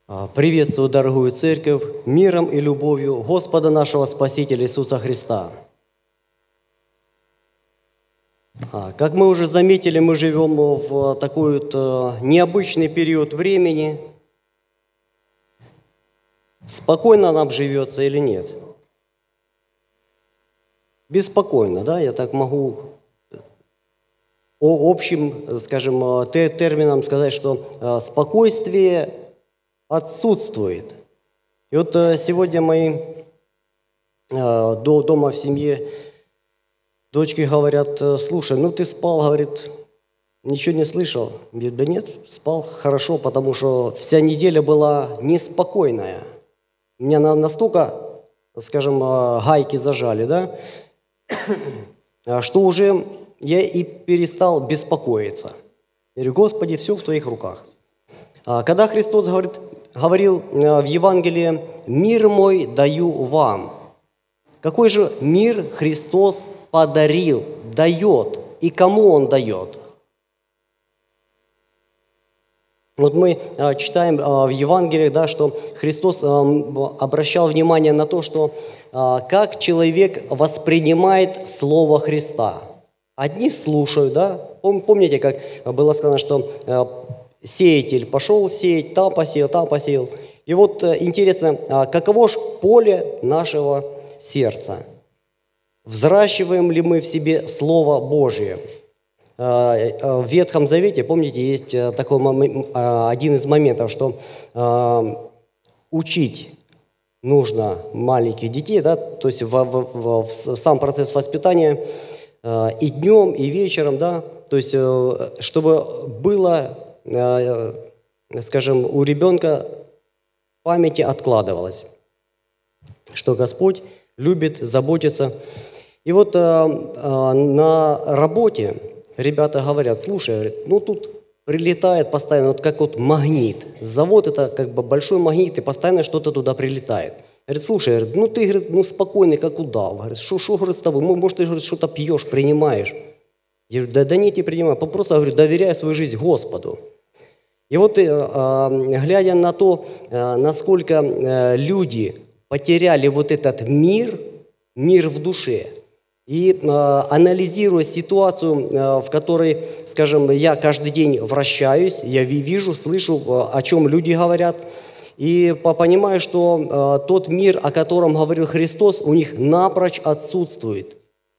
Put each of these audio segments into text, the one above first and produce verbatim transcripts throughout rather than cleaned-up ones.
А, Приветствую, дорогую церковь, миром и любовью Господа нашего Спасителя Иисуса Христа. А, Как мы уже заметили, мы живем в такой вот э, необычный период времени. Спокойно нам живется или нет? Беспокойно, да, я так могу о общим, скажем, э, те- термином сказать, что э, спокойствие отсутствует. И вот э, сегодня мои э, до дома в семье дочки говорят: э, слушай, ну ты спал, говорит, ничего не слышал. Я говорю: да нет, спал хорошо, потому что вся неделя была неспокойная. Меня на- настолько, скажем, э, гайки зажали, да, а, что уже я и перестал беспокоиться. Я говорю: Господи, все в Твоих руках. А Когда Христос говорит, говорил э, в Евангелии: «Мир мой даю вам». Какой же мир Христос подарил, дает и кому Он дает? Вот мы э, читаем э, в Евангелиях, да, что Христос э, обращал внимание на то, что э, как человек воспринимает Слово Христа. Одни слушают, да, Пом- помните, как было сказано, что э, сеятель пошел сеять, там посеял, там посеял. И вот э, интересно, а каково ж поле нашего сердца? Взращиваем ли мы в себе Слово Божие? Э, э, В Ветхом Завете, помните, есть э, такой мом- э, один из моментов, что э, учить нужно маленьких детей, да, то есть в, в- в с- сам процесс воспитания э, и днем, и вечером, да, то есть э, чтобы было, э, скажем, у ребенка в памяти откладывалось, что Господь любит, заботится. И вот э, э, на работе ребята говорят: слушай, говорят, ну тут прилетает постоянно, вот как вот магнит. Завод — это как бы большой магнит, и постоянно что-то туда прилетает. Говорит: слушай, говорит, ну ты, говорит, ну спокойный, как удав. Говорит: что, что, говорит, с тобой? Может, ты, говорит, что-то пьешь, принимаешь? Я говорю: да, да нет, не принимаю. Просто, говорю, доверяй свою жизнь Господу. И вот, э, э, глядя на то, э, насколько э, люди потеряли вот этот мир, мир в душе, и э, анализируя ситуацию, э, в которой, скажем, я каждый день вращаюсь, я ви- вижу, слышу, э, о чем люди говорят, и по- понимаю, что э, тот мир, о котором говорил Христос, у них напрочь отсутствует.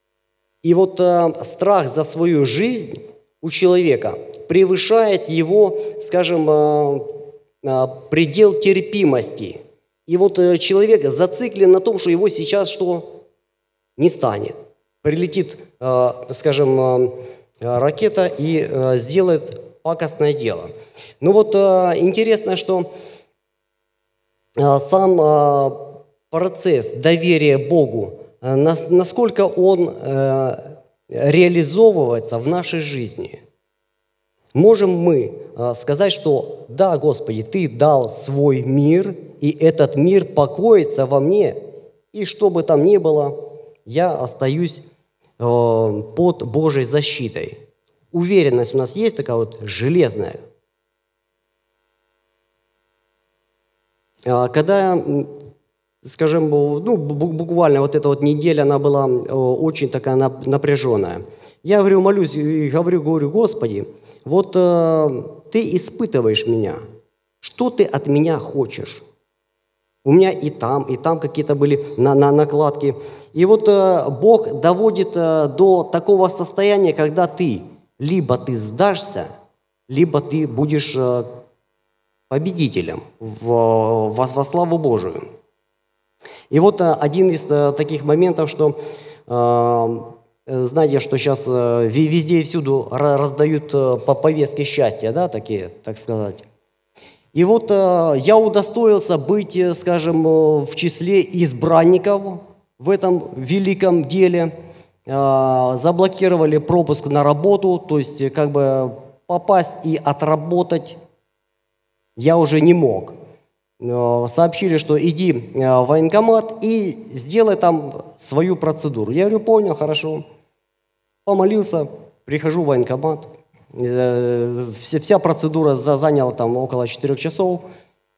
И вот э, страх за свою жизнь у человека превышает его, скажем, э, э, предел терпимости. И вот э, человек зациклен на том, что его сейчас что? Не станет. Прилетит, э, скажем, э, э, ракета и э, сделает пакостное дело. Ну вот э, интересно, что э, сам э, процесс доверия Богу, э, нас- насколько он э, реализовывается в нашей жизни. Можем мы э, сказать, что да, Господи, Ты дал свой мир, и этот мир покоится во мне, и что бы там ни было, я остаюсь э, под Божьей защитой. Уверенность у нас есть такая вот железная. А Когда, м, скажем, ну, бу- буквально вот эта вот неделя, она была э, очень такая нап- напряженная. Я говорю, молюсь и говорю, говорю: Господи, вот э, Ты испытываешь меня. Что Ты от меня хочешь? У меня и там, и там какие-то были на, на- накладки. И вот э, Бог доводит э, до такого состояния, когда ты либо ты сдашься, либо ты будешь э, победителем во, во- во славу Божию. И вот э, один из э, таких моментов, что э, э, знаете, что сейчас э, ви- везде и всюду ра- раздают э, по повестке счастья, да, такие, так сказать. И вот э, я удостоился быть, э, скажем, э, в числе избранников в этом великом деле. Э, заблокировали пропуск на работу, то есть э, как бы попасть и отработать я уже не мог. Э, Сообщили, что иди э, в военкомат и сделай там свою процедуру. Я говорю: понял, хорошо. Помолился, прихожу в военкомат. Э, вся, вся процедура за- заняла там около четырех часов.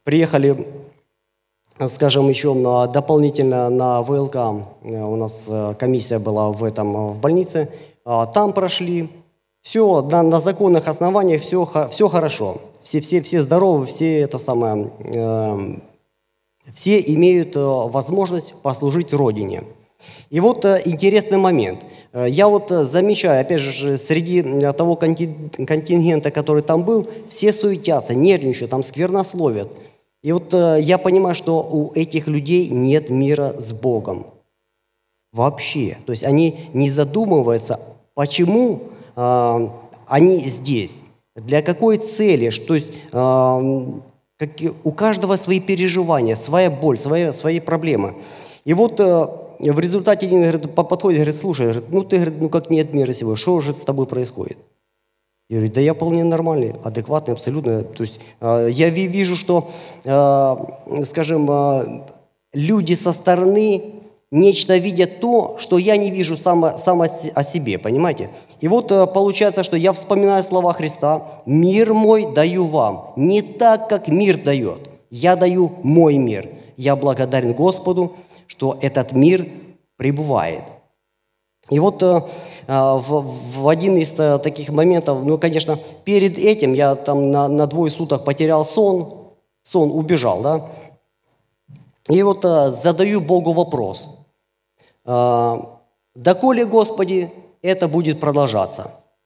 приехали, скажем, еще на- дополнительно на ВЛК, э, у нас э, комиссия была в этом э, в больнице, А, там прошли, все на, на законных основаниях, все, все хорошо, все, все, все здоровы, все это самое, э, все имеют э, возможность послужить Родине. И вот э, интересный момент. Э, Я вот э, замечаю, опять же, среди э, того конти- контингента, который там был, все суетятся, нервничают, там сквернословят. И вот э, я понимаю, что у этих людей нет мира с Богом. Вообще. То есть они не задумываются, почему э, они здесь, для какой цели. Что, то есть э, как и у каждого свои переживания, своя боль, свои, свои проблемы. И вот э, в результате один говорит, по- подходит и говорит, слушай, говорит, ну ты говорит, ну как нет мира сего, что же с тобой происходит? Я говорю, да я вполне нормальный, адекватный, абсолютно. То есть э, я ви- вижу, что, э, скажем, э, люди со стороны нечто видят то, что я не вижу сам, о- сам о се- о себе, понимаете? И вот э, получается, что я вспоминаю слова Христа: «Мир мой даю вам, не так, как мир дает. Я даю мой мир». Я благодарен Господу, что этот мир пребывает. И вот э, а, в, в один из э, таких моментов, ну, конечно, перед этим я там на, на двое суток потерял сон, сон убежал, да. И вот э, задаю Богу вопрос: э, «Доколе, Господи, это будет продолжаться?»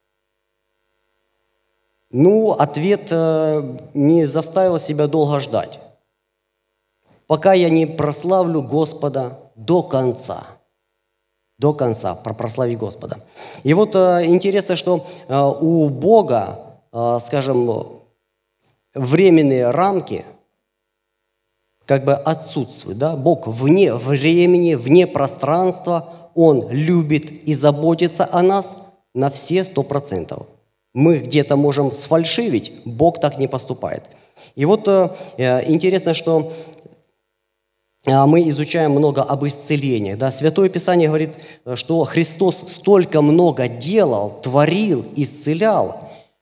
Ну, ответ э, не заставил себя долго ждать. «Пока я не прославлю Господа до конца». До конца, про- прославить Господа. И вот э, интересно, что э, у Бога, э, скажем, временные рамки как бы отсутствуют. Да? Бог вне времени, вне пространства, Он любит и заботится о нас на все сто процентов. Мы где-то можем сфальшивить, Бог так не поступает. И вот э, э, интересно, что а, мы изучаем много об исцелении. Да? Святое Писание говорит, что Христос столько много делал, творил, исцелял.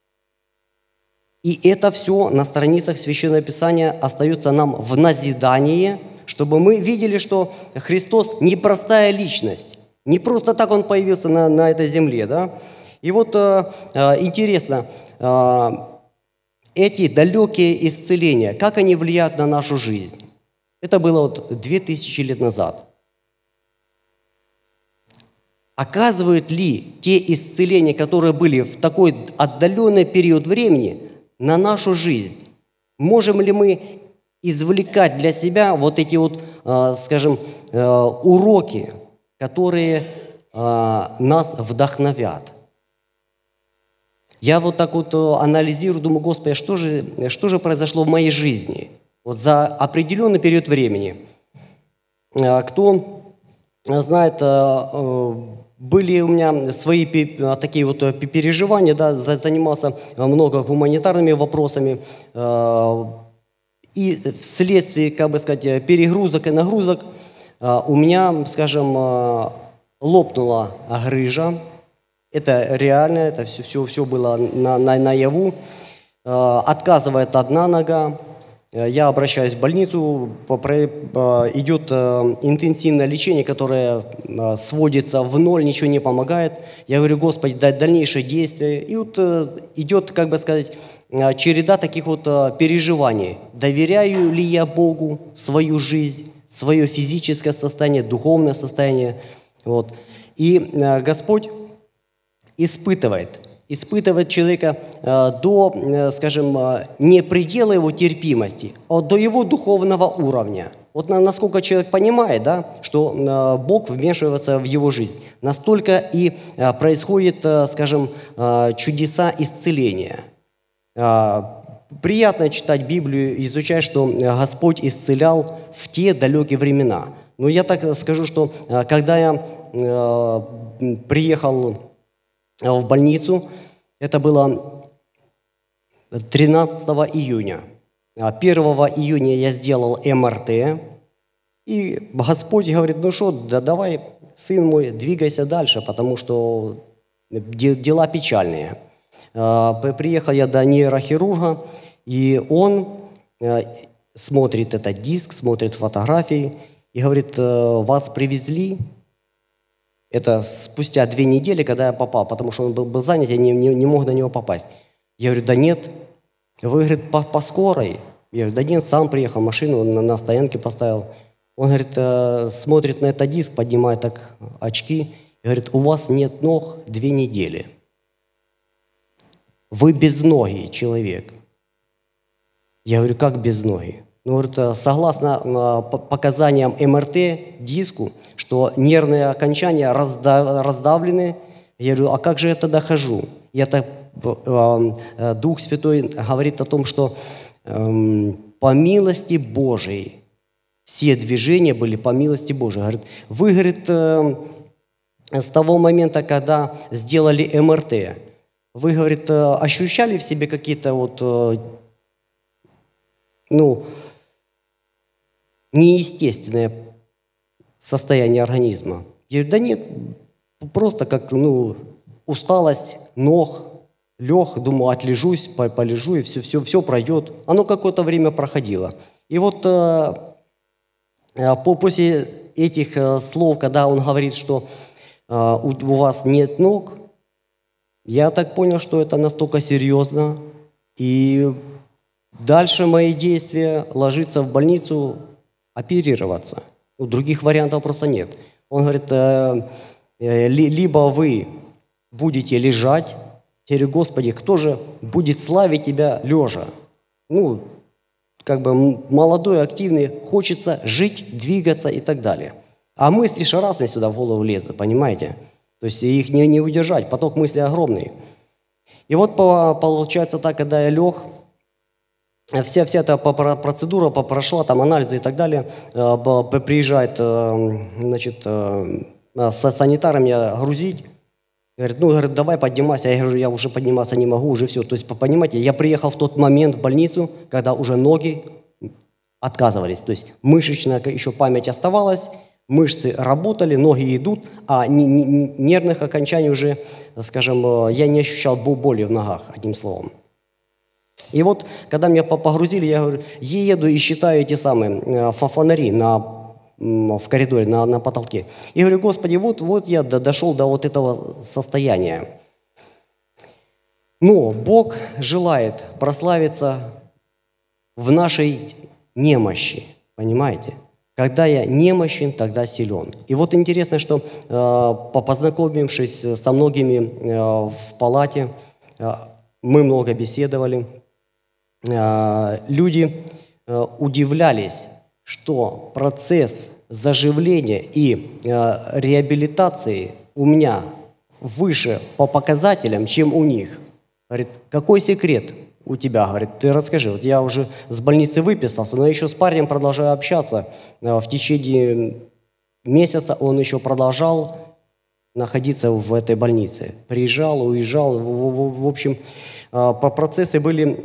И это все на страницах Священного Писания остается нам в назидание, чтобы мы видели, что Христос непростая личность. Не просто так Он появился на, на этой земле. Да? И вот э, э, интересно, э, эти далекие исцеления, как они влияют на нашу жизнь? Это было вот две тысячи лет назад. Оказывают ли те исцеления, которые были в такой отдаленный период времени, на нашу жизнь? Можем ли мы извлекать для себя вот эти вот, э, скажем, э, уроки, которые э, нас вдохновят? Я вот так вот э, анализирую, думаю, Господи, а что же, что же произошло в моей жизни? Вот за определенный период времени. Э, Кто знает, э, э, были у меня свои пе- э, такие вот э, пе- переживания, да, за- занимался много гуманитарными вопросами, э, и вследствие, как бы сказать, э, перегрузок и нагрузок э, у меня, скажем, э, лопнула грыжа. Это реально, это все, все, все было на, на, наяву. Э, Отказывает одна нога. Э, Я обращаюсь в больницу, по- про- э, идет э, интенсивное лечение, которое э, сводится в ноль, ничего не помогает. Я говорю, Господи, дай дальнейшее действие. И вот э, идет, как бы сказать, э, череда таких вот э, переживаний. Доверяю ли я Богу свою жизнь, свое физическое состояние, духовное состояние? Вот. И э, Господь испытывает, испытывает человека э, до, э, скажем, э, не предела его терпимости, а до его духовного уровня. Вот на- насколько человек понимает, да, что э, Бог вмешивается в его жизнь, настолько и э, происходит, э, скажем, э, чудеса исцеления. Э, Приятно читать Библию, изучать, что э, Господь исцелял в те далекие времена. Но я так скажу, что э, когда я э, м, приехал в больницу. Это было тринадцатого июня. А первого июня я сделал эм эр тэ. И Господь говорит, ну что, да давай, сын мой, двигайся дальше, потому что де- дела печальные. А, п- Приехал я до нейрохирурга, и он э, смотрит этот диск, смотрит фотографии и говорит, «Э, вас привезли». Это спустя две недели, когда я попал, потому что он был, был занят, я не, не, не мог на него попасть. Я говорю, да нет, вы, говорит, по, по скорой. Я говорю, да нет, сам приехал, машину на, на стоянке поставил. Он, говорит, э, смотрит на этот диск, поднимает так очки и говорит, у вас нет ног две недели. Вы безногий человек. Я говорю, как безногий? Ну, говорит, согласно э, показаниям эм эр тэ диску, что нервные окончания разда- раздавлены. Я говорю, а как же я тогда хожу? Я так, э, Дух Святой говорит о том, что э, по милости Божией все движения были по милости Божией. Говорит, вы, говорит, э, с того момента, когда сделали эм эр тэ, вы, говорит, э, ощущали в себе какие-то вот, э, ну, неестественное состояние организма? Я говорю, да нет, просто как, ну, усталость ног, лег, думаю, отлежусь, полежу, и все, все, все пройдет. Оно какое-то время проходило. И вот э, по, после этих э, слов, когда он говорит, что э, у, у вас нет ног, я так понял, что это настолько серьезно. И дальше мои действия ложиться в больницу, оперироваться. Ну, других вариантов просто нет. Он говорит, э, э, либо вы будете лежать. Я говорю, Господи, кто же будет славить Тебя лежа? Ну, как бы молодой, активный, хочется жить, двигаться и так далее. А мысли же разные сюда в голову лезут, понимаете? То есть их не, не удержать, поток мыслей огромный. И вот получается так, когда я лег, вся, вся эта процедура прошла, там анализы и так далее, приезжает, значит, со санитаром меня грузить. Говорит, ну, говорит, давай поднимайся. Я говорю, я уже подниматься не могу, уже все. То есть, понимаете, я приехал в тот момент в больницу, когда уже ноги отказывались. То есть мышечная еще память оставалась, мышцы работали, ноги идут, а нервных окончаний уже, скажем, я не ощущал боли в ногах, одним словом. И вот, когда меня погрузили, я говорю, еду и считаю эти самые фонари на в коридоре, на, на потолке. И говорю, Господи, вот, вот я дошел до вот этого состояния. Но Бог желает прославиться в нашей немощи, понимаете? Когда я немощен, тогда силен. И вот интересно, что э, познакомившись со многими э, в палате, э, мы много беседовали, э, люди э, удивлялись, что процесс заживления и э, реабилитации у меня выше по показателям, чем у них. Говорит, какой секрет у тебя? Говорит, ты расскажи. Вот я уже с больницы выписался, но еще с парнем продолжаю общаться. Э, в течение месяца он еще продолжал находиться в этой больнице. Приезжал, уезжал. В, в, в общем, э, по процессы были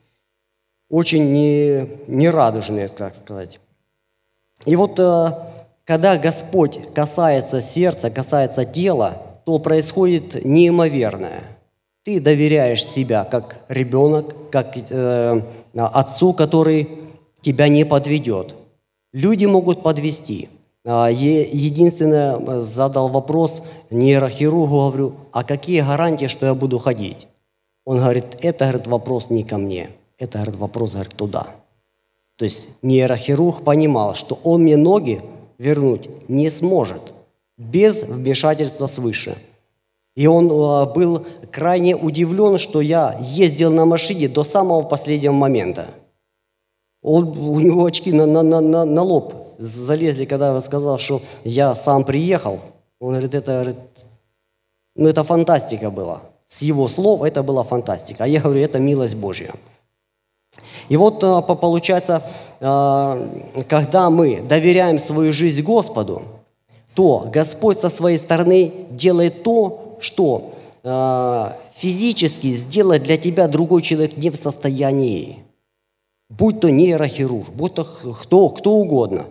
очень не, нерадужные, так сказать. И вот когда Господь касается сердца, касается тела, то происходит неимоверное. Ты доверяешь себя как ребенок, как э, отцу, который тебя не подведет. Люди могут подвести. Единственное, задал вопрос нейрохирургу, говорю, а какие гарантии, что я буду ходить? Он говорит, это, говорит, вопрос не ко мне, это, говорит, вопрос, говорит, туда. То есть нейрохирург понимал, что он мне ноги вернуть не сможет без вмешательства свыше. И он э, был крайне удивлен, что я ездил на машине до самого последнего момента. Он, у него очки на, на, на, на лоб залезли, когда я сказал, что я сам приехал. Он говорит, это, говорит, ну, это фантастика была. С его слов это была фантастика. А я говорю, это милость Божья. И вот получается, когда мы доверяем свою жизнь Господу, то Господь со своей стороны делает то, что физически сделать для тебя другой человек не в состоянии. Будь то нейрохирург, будь то кто, кто угодно.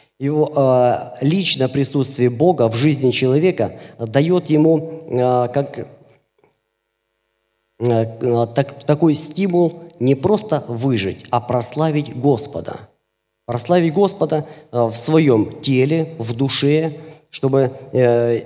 Его личное присутствие Бога в жизни человека дает ему как, так, такой стимул не просто выжить, а прославить Господа. Прославить Господа э, в своем теле, в душе, чтобы э,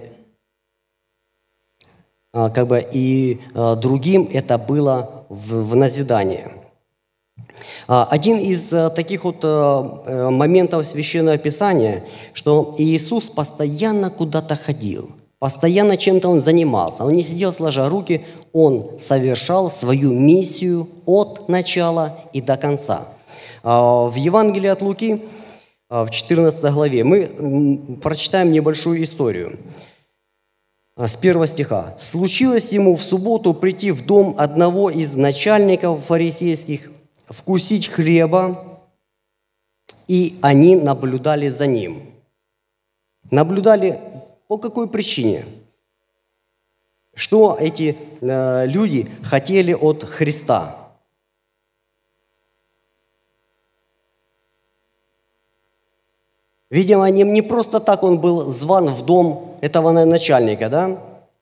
э, как бы и э, другим это было в, в назидание. Один из таких вот моментов Священного Писания, что Иисус постоянно куда-то ходил, постоянно чем-то Он занимался. Он не сидел сложа руки, Он совершал свою миссию от начала и до конца. В Евангелии от Луки, в четырнадцатой главе, мы прочитаем небольшую историю. С первого стиха. «Случилось ему в субботу прийти в дом одного из начальников фарисейских, вкусить хлеба, и они наблюдали за ним». Наблюдали по какой причине? Что эти э, люди хотели от Христа? Видимо, не, не просто так он был зван в дом этого начальника, да?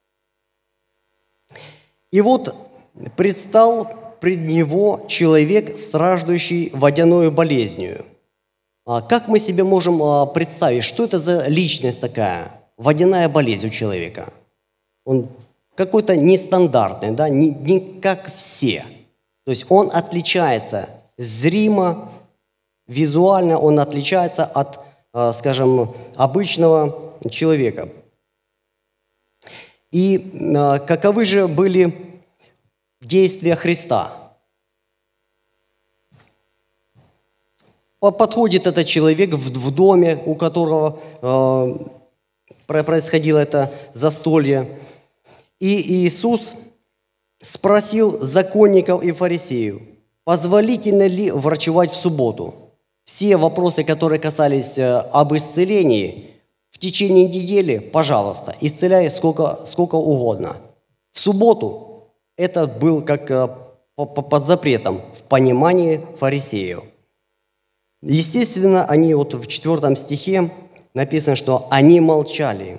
И вот предстал пред него человек, страждущий водяной болезнью. Как мы себе можем представить, что это за личность такая, водяная болезнь у человека? Он какой-то нестандартный, да, не, не как все. То есть он отличается зримо, визуально он отличается от, скажем, обычного человека. И каковы же были действия Христа? Подходит этот человек в доме, у которого происходило это застолье, и Иисус спросил законников и фарисеев, позволительно ли врачевать в субботу. Все вопросы, которые касались об исцелении, в течение недели, пожалуйста, исцеляй сколько, сколько угодно. В субботу это был как под запретом в понимании фарисеев. Естественно, они вот в четвертом стихе написано, что они молчали.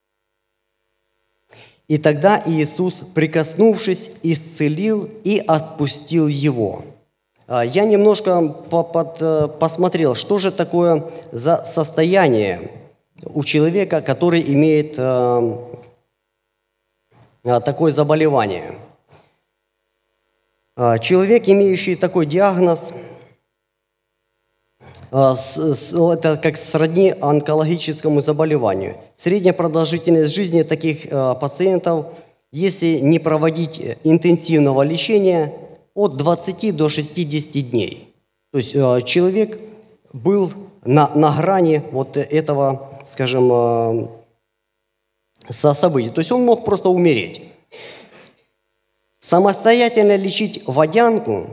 И тогда Иисус, прикоснувшись, исцелил и отпустил его. Я немножко посмотрел, что же такое за состояние у человека, который имеет такое заболевание. Человек, имеющий такой диагноз, это как сродни онкологическому заболеванию. Средняя продолжительность жизни таких пациентов, если не проводить интенсивного лечения, от двадцати до шестидесяти дней. То есть человек был на, на грани вот этого, скажем, события. То есть он мог просто умереть. Самостоятельно лечить водянку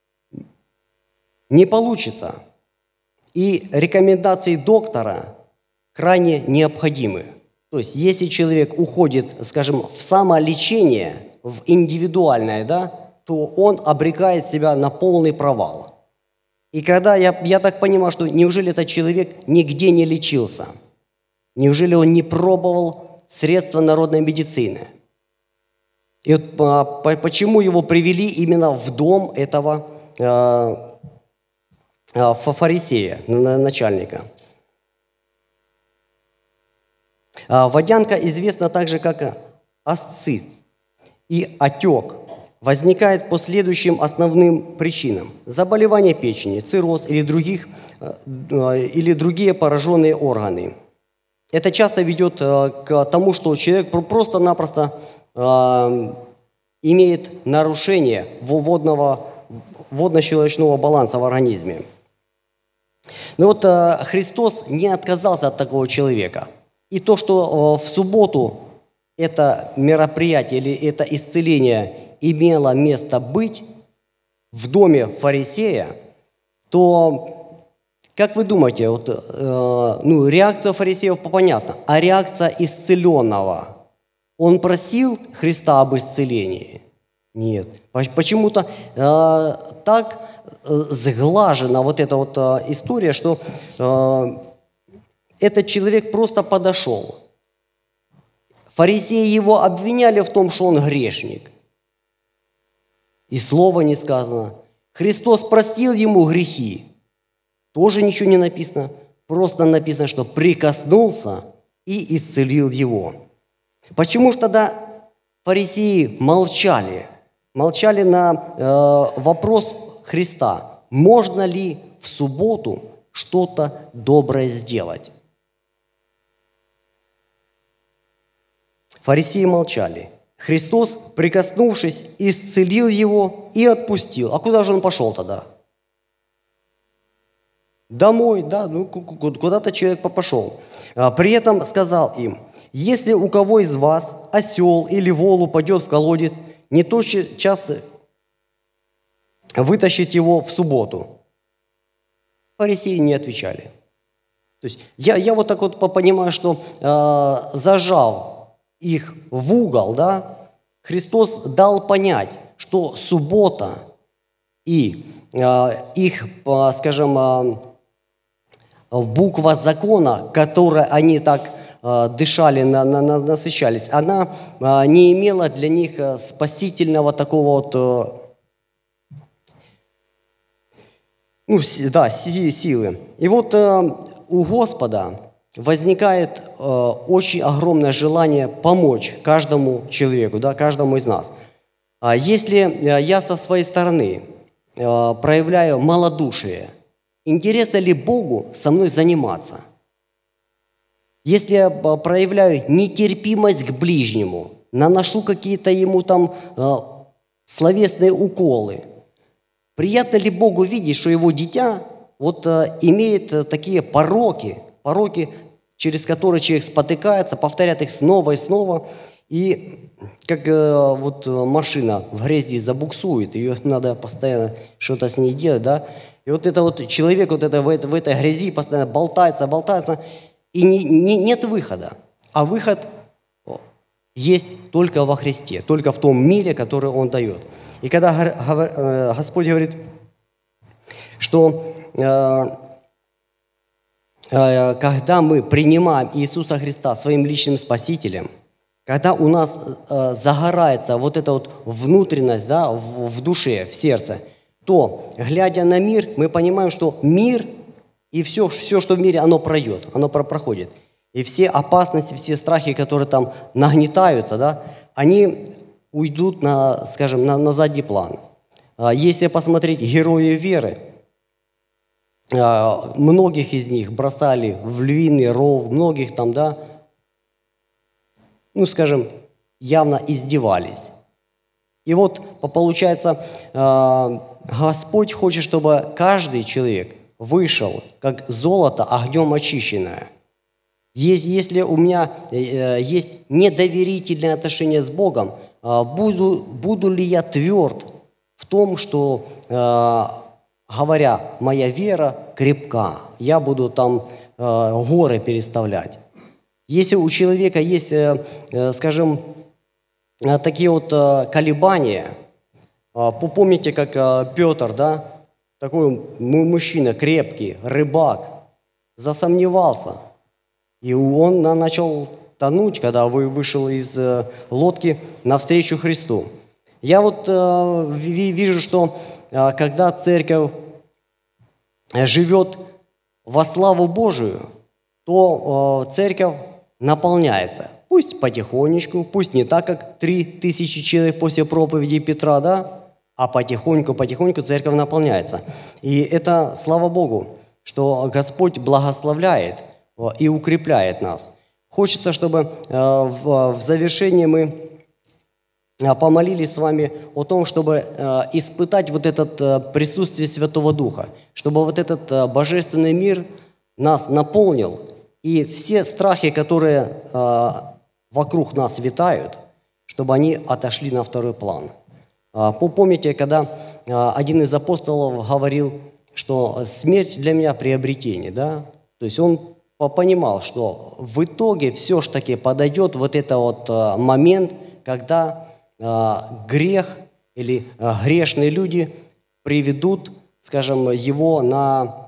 не получится. И рекомендации доктора крайне необходимы. То есть, если человек уходит, скажем, в самолечение, в индивидуальное, да, то он обрекает себя на полный провал. И когда я, я так понимаю, что неужели этот человек нигде не лечился? Неужели он не пробовал средства народной медицины? И вот по, по, почему его привели именно в дом этого э, фарисея, начальника. Водянка известна также как асцит и отек. Возникает по следующим основным причинам. Заболевание печени, цирроз или, других, или другие пораженные органы. Это часто ведет к тому, что человек просто-напросто имеет нарушение водного, водно-щелочного баланса в организме. Но вот Христос не отказался от такого человека. И то, что в субботу это мероприятие или это исцеление имело место быть в доме фарисея, то, как вы думаете, вот, э, ну, реакция фарисеев понятна, а реакция исцеленного? Он просил Христа об исцелении? Нет. Почему-то э, так сглажена вот эта вот э, история, что э, этот человек просто подошел. Фарисеи его обвиняли в том, что он грешник. И слова не сказано. Христос простил ему грехи. Тоже ничего не написано. Просто написано, что прикоснулся и исцелил его. Почему же тогда фарисеи молчали? Молчали на э, вопрос Христа, можно ли в субботу что-то доброе сделать? Фарисеи молчали. Христос, прикоснувшись, исцелил его и отпустил. А куда же он пошел тогда? Домой, да, ну куда-то человек пошел. При этом сказал им, если у кого из вас осел или вол упадет в колодец, не тотчас вытащить его в субботу. Фарисеи не отвечали. То есть я, я вот так вот понимаю, что э, зажав их в угол, да, Христос дал понять, что суббота и э, их, э, скажем, э, буква закона, которой они так э, дышали, на, на, на, насыщались, она э, не имела для них э, спасительного такого вот, э, ну, с, да, силы. И вот э, у Господа возникает э, очень огромное желание помочь каждому человеку, да, каждому из нас. А если я со своей стороны э, проявляю малодушие, интересно ли Богу со мной заниматься? Если я проявляю нетерпимость к ближнему, наношу какие-то ему там э, словесные уколы, приятно ли Богу видеть, что его дитя вот э, имеет э, такие пороки, пороки, через которые человек спотыкается, повторяет их снова и снова, и как э, вот машина в грязи забуксует, ее надо постоянно что-то с ней делать, да, и вот это вот человек вот это, в, это, в этой грязи постоянно болтается, болтается, и не, не, нет выхода. А выход есть только во Христе, только в том мире, который Он дает. И когда Господь говорит, что э, э, когда мы принимаем Иисуса Христа своим личным Спасителем, когда у нас э, загорается вот эта вот внутренность, да, в, в душе, в сердце, то, глядя на мир, мы понимаем, что мир и все, все, что в мире, оно пройдет, оно проходит. И все опасности, все страхи, которые там нагнетаются, да, они уйдут на, скажем, на, на задний план. Если посмотреть героев веры, многих из них бросали в львиный ров, многих там, да, ну, скажем, явно издевались. И вот, получается, Господь хочет, чтобы каждый человек вышел, как золото огнем очищенное. Если у меня есть недоверительное отношение с Богом, буду, буду ли я тверд в том, что, говоря, моя вера крепка, я буду там горы переставлять. Если у человека есть, скажем, такие вот колебания, помните, как Петр, да, такой мужчина крепкий, рыбак, засомневался, и он начал тонуть, когда вышел из лодки навстречу Христу. Я вот вижу, что когда церковь живет во славу Божию, то церковь наполняется. Пусть потихонечку, пусть не так, как три тысячи человек после проповеди Петра, да, а потихоньку-потихоньку церковь наполняется. И это, слава Богу, что Господь благословляет и укрепляет нас. Хочется, чтобы в завершении мы помолились с вами о том, чтобы испытать вот это присутствие Святого Духа, чтобы вот этот божественный мир нас наполнил, и все страхи, которые вокруг нас витают, чтобы они отошли на второй план. Помните, когда один из апостолов говорил, что смерть для меня приобретение, да? То есть он понимал, что в итоге все ж таки подойдет вот этот вот момент, когда грех или грешные люди приведут, скажем, его на,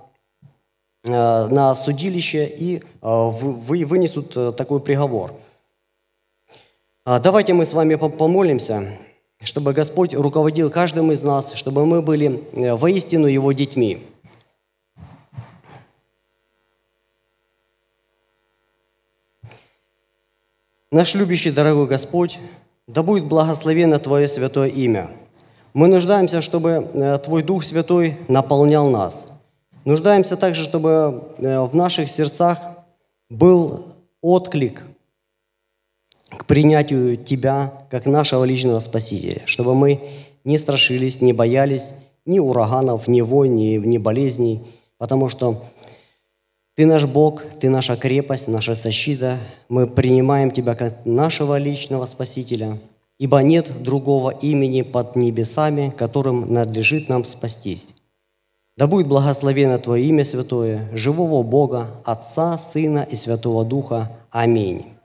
на судилище и вынесут такой приговор. Давайте мы с вами помолимся. чтобы Господь руководил каждым из нас, чтобы мы были э, воистину Его детьми. Наш любящий, дорогой Господь, да будет благословенно Твое святое имя. Мы нуждаемся, чтобы э, Твой Дух Святой наполнял нас. Нуждаемся также, чтобы э, в наших сердцах был отклик к принятию Тебя как нашего личного Спасителя, чтобы мы не страшились, не боялись ни ураганов, ни войн, ни, ни болезней, потому что Ты наш Бог, Ты наша крепость, наша защита. Мы принимаем Тебя как нашего личного Спасителя, ибо нет другого имени под небесами, которым надлежит нам спастись. Да будет благословено Твое имя святое, живого Бога, Отца, Сына и Святого Духа. Аминь.